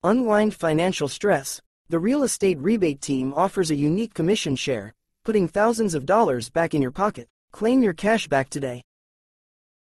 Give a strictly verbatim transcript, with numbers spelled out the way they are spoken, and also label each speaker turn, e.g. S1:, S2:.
S1: Unwind financial stress. The Real Estate Rebate Team offers a unique commission share, putting thousands of dollars back in your pocket. Claim your cash back today.